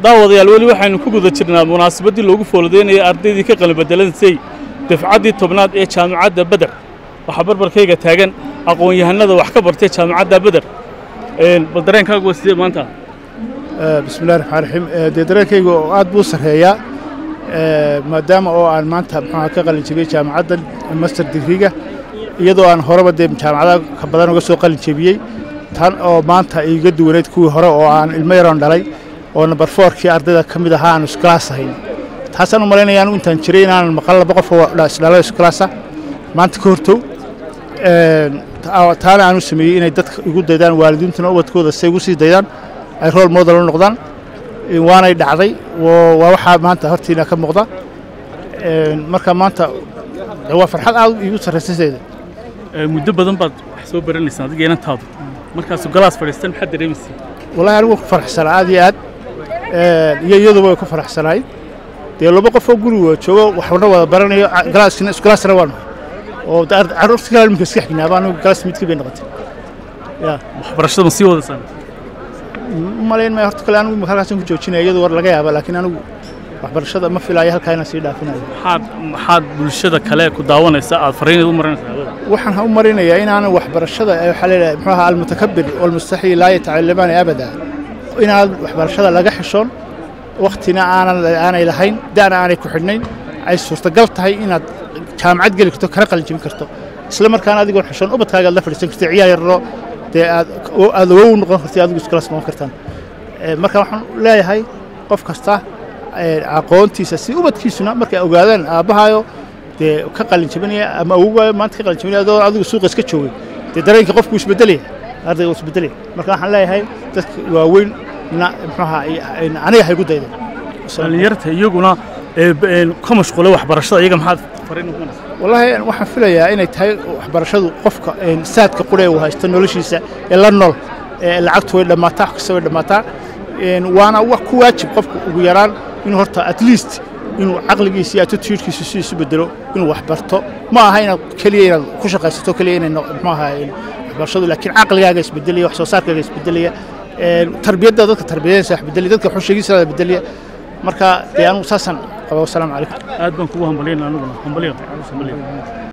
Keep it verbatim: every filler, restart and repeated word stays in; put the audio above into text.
daawadayaal weli waxaynu ku guda jirnaa munaasabadii loogu fooladeynayay ardaydii ka qalin bedelansay dafcaddii tobnaad ee jaamacadda Badar waxa barbarkayga taagan aqoon-yahanada wax ka bartay jaamacadda Badar een bal dareenkaagu waa sidee maanta bismillaahir rahmaanir rahiim ee dareenkaygu aad buu sareeyaa ee maadaama oo aan maanta maxaa ka qalin jabiyay jaamacadda master degree-ga iyadoo aan horeba de jaamacadaha ka badan uga soo qalin jabiyay tan oo maanta iga duwaneed kuwii hore oo aan ilmo yaroon dhalay oo number four kii ardayda kamid ahaa aan class ahayn taasaan u maleynayaan intaan jiray inaan maqal laba qof oo isla class ah maanta ka hortow ee taana aanu sameeyay inay dadka igu daydaan waalidiintuna ubadkooda say ugu sii daydaan ay role model u noqdaan waanay dhacday waa waxa maanta hortiina ka muuqda ee marka maanta waa farxad aad igu sareysay muddo badan baad wax soo baranaysaa adiga inantaadu markaas galaas fadhiistan maxaa dareemaysaa wallahi anigu ku farxsan aad iyo aad ee iyadu way ku farxsanaay de laba qof oo guriga joogo waxna wada baranayo galaaskina isku galaasna waan oo carruurta kale markay iska xignaaba anigu galaas mid ka bay noqotay ya waxbarashada ma sii wadaysan malayn ma horta kale anigu halkaas ku joojinay iyadu war laga yaaba laakiin anigu waxbarashada ma filayo halka inaan sii dhaafinayo maxaad maxaad bulshada kale ku daawanaysaa aad fariinad u marinaysaa waxaan u marinayaa inaan waxbarashada waxa leeyahay muxuu ahaa al-mutakabbir wal mustahi la yata'allaman abada inaad waxbarashada laga xishoon waqtina aanan aanay lahayn daana aanay ku xidhnayn ay suurtagal tahay inaad jaamacad gali karto kana qalin jabin karto isla markaana adigoo xishoon ubadkaaga la fadhiisan kartay ciyaar yaro de aad aad ugu noqon kartay adigu iskala soo kartaan marka waxaan leeyahay qof kasta aqoontiisa si ubadkiisuna markay ogaadaan aabahaayo de ka qalin jabinaya ama ugu maanta ka qalin jabinaya adigu suuqa iska joogay de dareenka qofku isbedelay ardayga isbedelay marka waxaan leeyahay dadka waaweyn maxaa aniga hay ku dayday dhalinyarta iyaguna ee ka mashquulay waxbarashada iyaga maxaad fariin u qanaysaa wallahi waxaan filayaa inay tahay waxbarashadu qofka saadka qulay uu haysto noloshiisa ee la nool ee lacagtu way dhamaataa wax kasta way dhamaataa waana wax ku waajib qofku ugu yaraan inuu horta at least inuu aqligiisa iyo attitude-kiisa si isu bedelo inuu wax barto ma aha inaad kaliya inaad ku shaqaysato kaliya inay maxaa waxbarashadu laakiin aqligaaga isbedeliyo wax soo saarkaaga isbedeliyo ee tarbiyadda dadka tarbiyadda sax bedeliyo dadka xushaygiisa bedeliyo marka de anu saasan qabo salaam alaykum aad baan kugu hambalyeynaa aniguna hambalyeyn